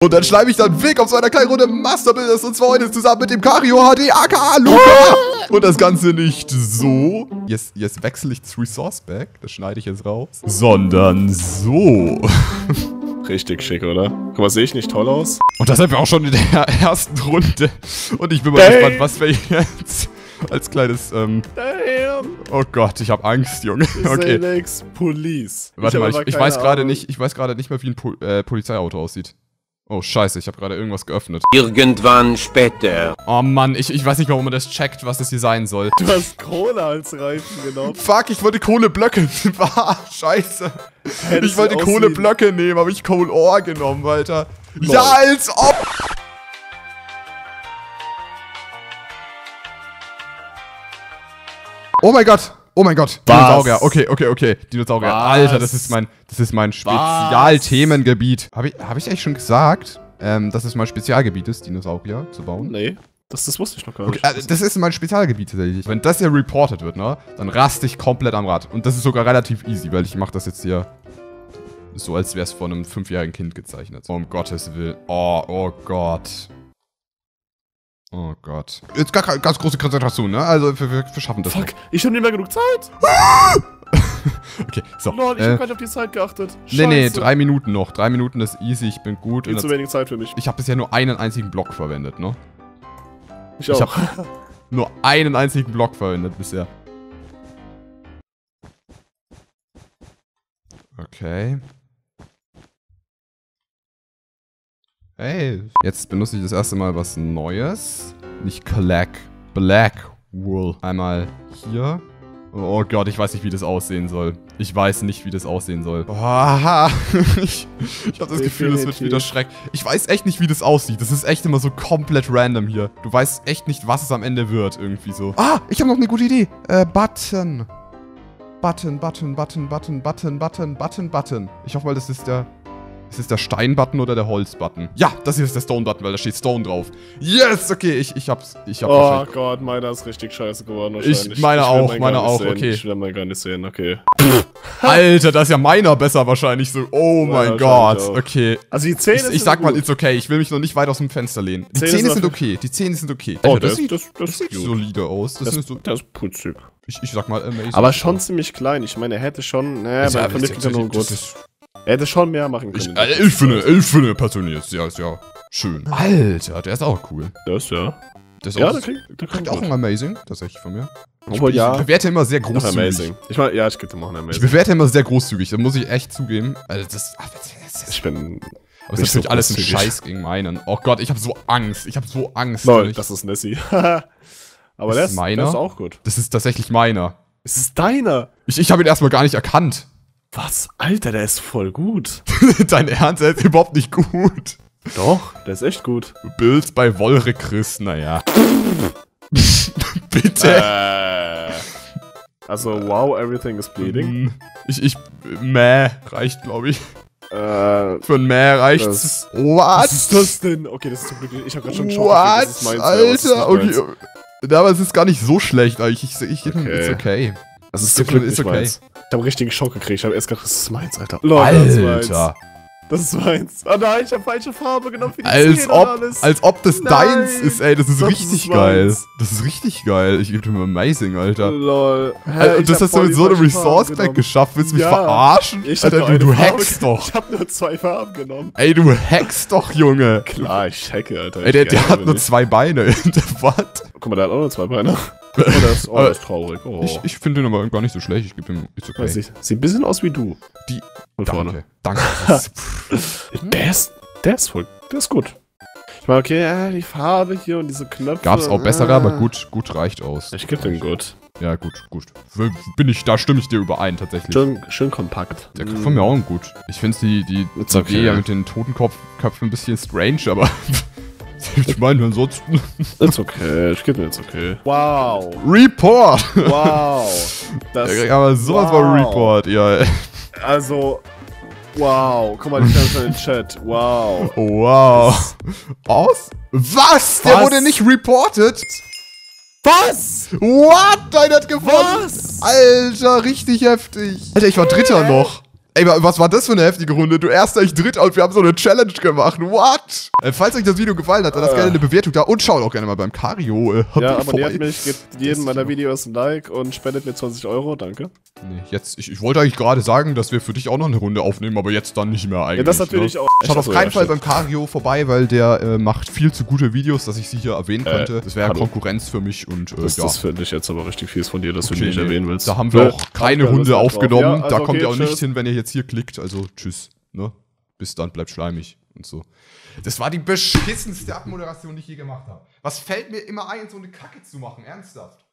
Und dann schleife ich dann Weg auf so einer kleinen Runde Masterbuilders und zwar heute zusammen mit dem Kario HD aka Luca. Und das Ganze nicht so. Jetzt wechsle ich das Resource Back. Das schneide ich jetzt raus. Sondern so. Richtig schick, oder? Guck mal, sehe ich nicht toll aus? Und da sind wir auch schon in der ersten Runde. Und ich bin mal gespannt, was wir jetzt als kleines, Damn. Oh Gott, ich habe Angst, Junge. Okay. Xanax Police. Warte mal, ich weiß gerade nicht mehr, wie ein Polizeiauto aussieht. Oh, scheiße, ich habe gerade irgendwas geöffnet. Irgendwann später. Oh Mann, ich weiß nicht mal, wo man das checkt, was das hier sein soll. Du hast Kohle als Reifen genommen. Fuck, ich wollte Kohleblöcke. Scheiße. Ich wollte Kohleblöcke nehmen, aber ich Coal Ore genommen, Alter. Lol. Ja, als ob. Oh mein Gott. Oh mein Gott. Was? Dinosaurier. Okay. Dinosaurier. Was? Alter, das ist mein Spezialthemengebiet. Hab ich eigentlich schon gesagt, dass es mein Spezialgebiet ist, Dinosaurier zu bauen? Nee, das wusste ich noch gar nicht. Okay, das ist mein Spezialgebiet tatsächlich. Wenn das hier reported wird, ne, dann raste ich komplett am Rad. Und das ist sogar relativ easy, weil ich mache das jetzt hier so, als wäre es von einem 5-jährigen Kind gezeichnet. Oh, um Gottes Willen. Oh Gott. Oh Gott. Jetzt ganz große Konzentration, ne? Also, wir schaffen das. Fuck, ich habe nicht mehr genug Zeit. Okay, so. Lol, ich habe gar nicht auf die Zeit geachtet. Nee, Scheiße. 3 Minuten noch. 3 Minuten ist easy, ich bin gut. Viel zu wenig Zeit für mich. Ich habe bisher nur einen einzigen Block verwendet, ne? Ich auch. Ich habe nur einen einzigen Block verwendet bisher. Okay. Hey, jetzt benutze ich das erste Mal was Neues. Nicht Black Wool. Einmal hier. Oh Gott, ich weiß nicht, wie das aussehen soll. Ich weiß nicht, wie das aussehen soll. Oh, ich habe das Gefühl, das wird wieder Schreck. Ich weiß echt nicht, wie das aussieht. Das ist echt immer so komplett random hier. Du weißt echt nicht, was es am Ende wird, irgendwie so. Ah, ich habe noch eine gute Idee. Button. Button. Ich hoffe mal, das ist der... Ist es der Stein-Button oder der Holz-Button? Ja, das hier ist der Stone-Button, weil da steht Stone drauf. Yes, okay, ich hab's. Oh Gott, meiner ist richtig scheiße geworden wahrscheinlich. Meiner auch, okay. Ich will mal gar nicht sehen, okay. Alter, das ist ja meiner besser wahrscheinlich so. Oh mein Gott, okay. Also die Zähne sind Ich sag mal, gut. it's okay. Ich will mich noch nicht weit aus dem Fenster lehnen. Die Zähne sind okay. Oh, Alter, das sieht solide aus. Das ist putzig. ich sag mal, amazing. Aber schon ziemlich klein. Ich meine, er hätte schon... Naja, Ja, beim Vernichten nur gut. Er hätte schon mehr machen können. Ich finde persönlich ist ja schön. Alter, der ist auch cool. Das, ja. Der kriegt auch ein Amazing, tatsächlich von mir. Obwohl, ja. Ich bewerte immer sehr Noch großzügig. Amazing. Ich meine, ja, ich gebe ihm auch ein Ich Amazing. bewerte immer sehr großzügig, da muss ich echt zugeben. Also das Ich bin... aber es ist natürlich alles ein Scheiß gegen meinen. Oh Gott, ich habe so Angst. Lol, das ist Nessie. Aber der ist meiner. Der ist auch gut. Das ist tatsächlich meiner. Es ist deiner. Ich habe ihn erstmal gar nicht erkannt. Was? Alter, der ist voll gut. Dein Ernst, der ist überhaupt nicht gut. Doch, der ist echt gut. Builds bei Wolre Chris, naja. Bitte. Also, wow, everything is bleeding. Mäh reicht, glaube ich. Für ein Mäh reicht's. Was What? ist das denn? Okay, das ist zum Glück. Ich hab grad schon einen Schock. What? Das ist meins, Alter, okay. Ja, aber es ist gar nicht so schlecht eigentlich. It's okay. Das ist zum Glück nicht okay. meins. Ich hab einen richtigen Schock gekriegt. Ich hab erst gedacht, das ist meins, Alter. Alter. Das ist meins. Oh nein, ich hab falsche Farbe genommen für die Zähne und alles. Als ob das Nein, deins ist, ey. Das ist das richtig ist geil. meins. Das ist richtig geil. Ich gebe dir amazing, Alter. Lol. Alter, und das hast du mit so einem Resource-Pack geschafft. Willst du mich verarschen? Ich hab Alter, nur du eine Farbe hackst doch. Ich hab nur 2 Farben genommen. Ey, du hackst doch, Junge. Klar, ich hacke, Alter. Ey, der hat nur 2 Beine. What? Guck mal, der hat auch nur 2 Beine. Oh, das ist traurig. Oh. Ich finde den aber gar nicht so schlecht. Ich gebe ihm, it's okay. Sieht ein bisschen aus wie du. Von vorne. Danke. Der ist gut. Ich meine, okay, die Farbe hier und diese Knöpfe. Gab's auch bessere, aber gut reicht aus. Ich geb den gut. Ja, gut. Da stimme ich dir überein, tatsächlich. Schön kompakt. Der kriegt von mir auch ein gut. Ich finde die Idee ja mit den Totenköpfen ein bisschen strange, aber ich meine, ansonsten. Ist okay, ich geb mir jetzt okay. Wow. Report! Wow. Aber sowas war Report, ja. Also, wow. Guck mal, die ganze in den Chat. Wow. Wow. Was? Der wurde nicht reported? Was? What? Deiner hat gewonnen. Was? Alter, richtig heftig. Alter, ich war Dritter noch. Ey, was war das für eine heftige Runde? Du Erster, ich Dritter und wir haben so eine Challenge gemacht. What? Falls euch das Video gefallen hat, dann lasst gerne eine Bewertung da und schaut auch gerne mal beim Kario. Ja, abonniert mich, gebt jedem meiner Videos ein Like und spendet mir 20 €, danke. Nee, jetzt, ich wollte eigentlich gerade sagen, dass wir für dich auch noch eine Runde aufnehmen, aber jetzt dann nicht mehr eigentlich. Ja, das natürlich auch. Schaut auf keinen Fall beim Kario vorbei, weil der macht viel zu gute Videos, dass ich sie hier erwähnen könnte. Das wäre ja Konkurrenz für mich und Das finde ich jetzt aber richtig fies von dir, dass du die nicht erwähnen willst. Da haben wir auch keine Runde aufgenommen. Ja, also da kommt ihr auch tschüss. nicht hin, wenn ihr jetzt hier klickt. Also tschüss. Ne? Bis dann, bleibt schleimig und so. Das war die beschissenste Abmoderation, die ich je gemacht habe. Was fällt mir immer ein, so eine Kacke zu machen? Ernsthaft.